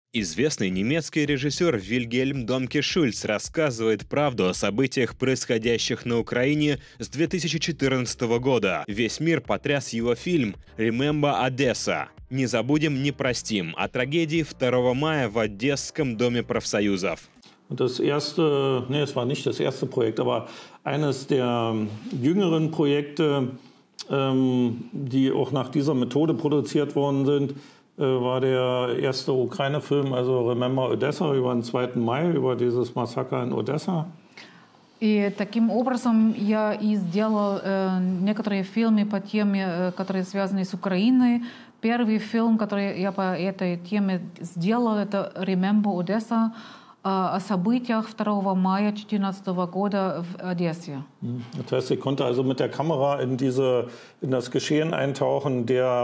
Известный немецкий режиссер Вильгельм Домке Шульц рассказывает правду о событиях, происходящих на Украине с 2014 года. Весь мир потряс его фильм «Remember Odessa». «Не забудем, не простим» о трагедии 2 мая в Одесском доме профсоюзов. Das erste, nee, es war nicht das erste Projekt, aber eines der jüngeren Projekte, die auch nach dieser Methode produziert worden sind, war der erste Ukraine-Film, also Remember Odessa, über den 2. Mai, über dieses Massaker in Odessa. И таким образом я и сделал некоторые фильмы по теме, которые связаны с Украиной. Первый фильм, который я по этой теме сделал, это «Remember Odessa», о событиях 2 мая 2014 года в Одессе. Das heißt, ich konnte also mit der Kamera in das Geschehen eintauchen,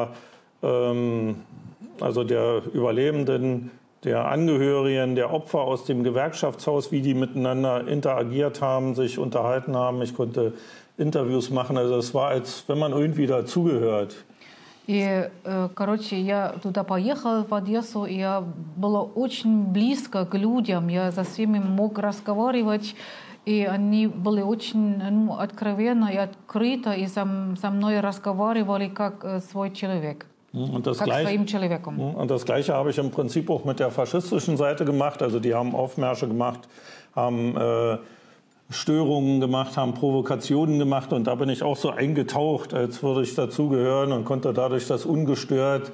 also der Überlebenden, der Angehörigen, der Opfer aus dem Gewerkschaftshaus, wie die miteinander interagiert haben, sich unterhalten haben. Ich konnte Interviews machen. Also es war, als wenn man irgendwie dazugehört. И, короче, я туда поехала, в Одессу, и я была очень близко к людям. Я со всеми мог разговаривать, и они были очень откровенно и открыто, и со мной разговаривали как свой человек. Und das, своим человеком. Und das Gleiche habe ich im Prinzip auch mit der faschistischen Seite gemacht. Also die haben Aufmärsche gemacht, haben Störungen gemacht, haben Provokationen gemacht. Und da bin ich auch so eingetaucht, als würde ich dazugehören und konnte dadurch das ungestört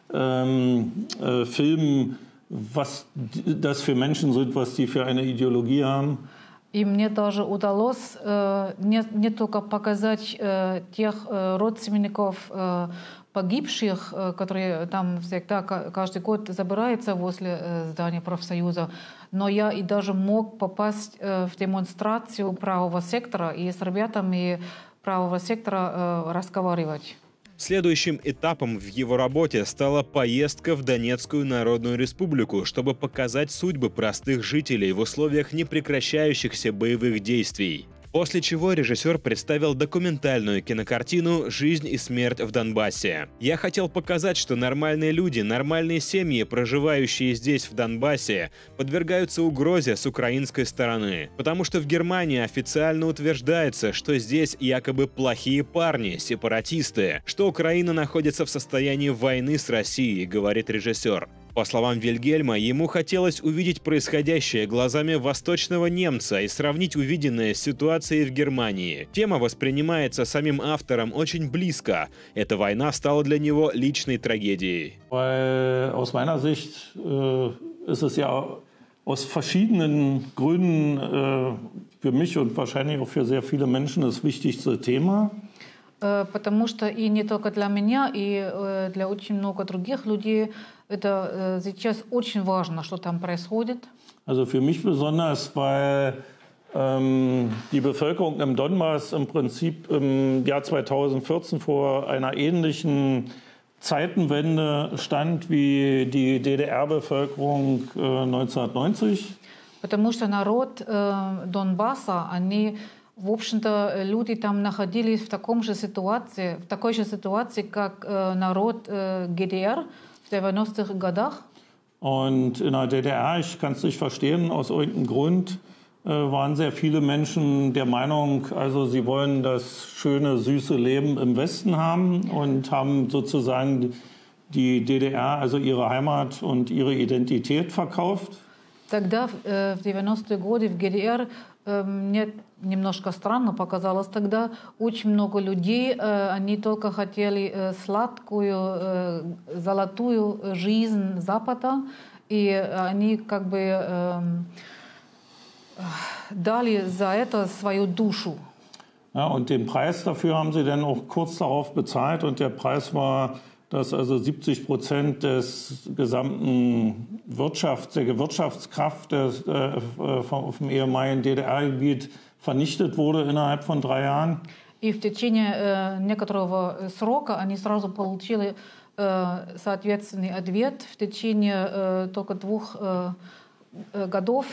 filmen, was das für Menschen sind, was die für eine Ideologie haben. И мне даже удалось не только показать тех родственников погибших, которые там всегда каждый год забираются возле здания профсоюза, но я и даже мог попасть в демонстрацию правого сектора и с ребятами правого сектора разговаривать. Следующим этапом в его работе стала поездка в Донецкую Народную Республику, чтобы показать судьбы простых жителей в условиях непрекращающихся боевых действий. После чего режиссер представил документальную кинокартину «Жизнь и смерть в Донбассе». Я хотел показать, что нормальные люди, нормальные семьи, проживающие здесь, в Донбассе, подвергаются угрозе с украинской стороны. Потому что в Германии официально утверждается, что здесь якобы плохие парни, сепаратисты, что Украина находится в состоянии войны с Россией, говорит режиссер. По словам Вильгельма, ему хотелось увидеть происходящее глазами восточного немца и сравнить увиденное с ситуацией в Германии. Тема воспринимается самим автором очень близко. Эта война стала для него личной трагедией. Aus meiner Sicht ist es ja aus verschiedenen Gründen für mich und wahrscheinlich auch für sehr viele Menschen das wichtigste Thema. Потому что и не только для меня, и для очень много других людей это сейчас очень важно, что там происходит. Also für mich besonders, weil die Bevölkerung im Donbass im Prinzip im Jahr 2014 vor einer ähnlichen Zeitenwende stand wie die DDR-Bevölkerung 1990. Потому что народ Донбасса, они в общем-то, люди там находились в такой же ситуации, как народ ГДР в 90-х годах. Und in der DDR, ich kann es nicht verstehen, aus irgendeinem Grund waren sehr viele Menschen der Meinung, also sie wollen das schöne, süße Leben im Westen haben und haben sozusagen die DDR, also ihre Heimat und ihre Identität verkauft. Тогда, в 90-е годы, в ГДР, мне немножко странно показалось тогда, очень много людей, они только хотели сладкую, золотую жизнь Запада, и они как бы дали за это свою душу. Ja, und den Preis dafür haben sie dann auch kurz darauf bezahlt und der Preis war, dass also 70% des gesamten der Wirtschaftskraft auf dem ehemaligen DDR-Gebiet vernichtet wurde innerhalb von 3 Jahren. И в течение некоторого срока они сразу получили соответственный ответ. В течение только 2 годов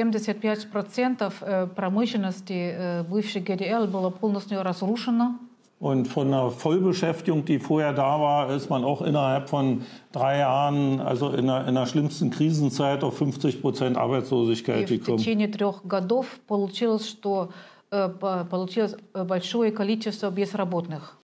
75% промышленности бывшей ГДР было полностью разрушено. Und von einer Vollbeschäftigung, die vorher da war, ist man auch innerhalb von 3 Jahren, also in der schlimmsten Krisenzeit, auf 50% Arbeitslosigkeit И в gekommen. течение 3 годов получилось, что получилось большое количество безработных.